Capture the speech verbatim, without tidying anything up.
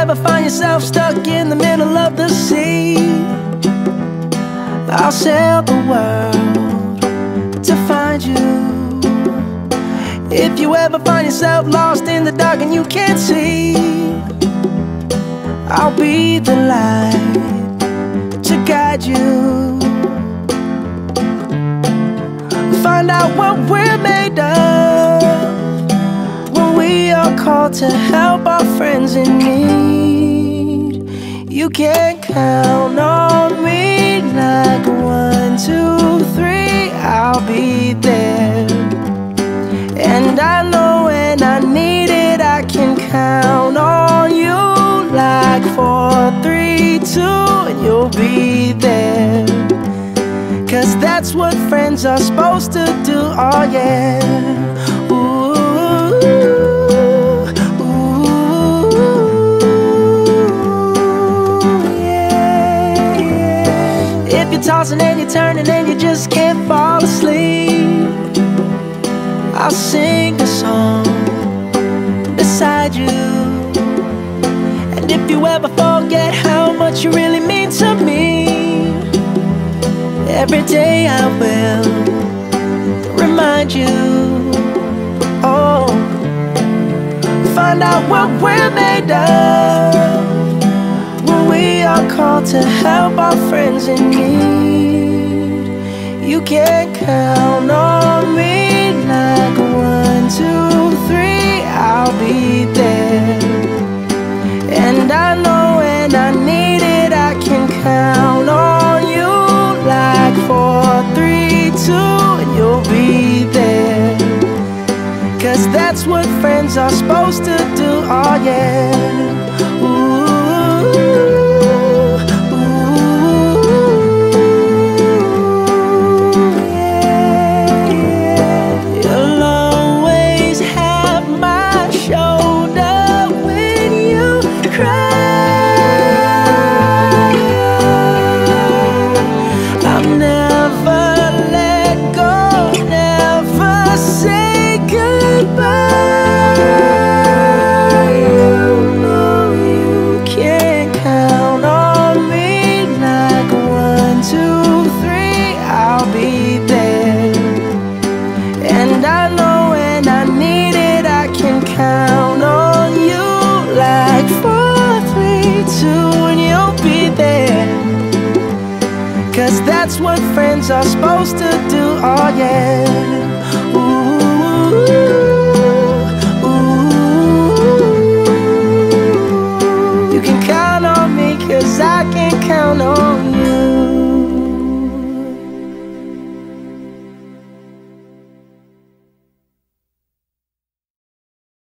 ever find yourself stuck in the middle of the sea, I'll sail the world to find you. If you ever find yourself lost in the dark and you can't see, I'll be the light to guide you. Find out what we're made of when we are called to help our friends in need. You can count on me like one, two, three, I'll be there. And I know when I need it, I can count on you like four, three, two, and you'll be there. Cause that's what friends are supposed to do, oh yeah. Ooh, ooh, yeah, yeah. If you're tossing and you're turning and you just can't fall asleep, I'll sing a song beside you. And if you ever forget how much you really mean to me, every day I will remind you. Oh, find out what we're made of when we are called to help our friends in need. You can count on me like one, two, three, I'll be there. And I know when I need it, I can count on you like four, three, two, and you'll be there. Cause that's what friends are supposed to do, oh yeah. Ooh, ooh, yeah, yeah. You'll always have my shoulder when you cry. Cause that's what friends are supposed to do, oh yeah. Ooh, ooh. You can count on me, cause I can count on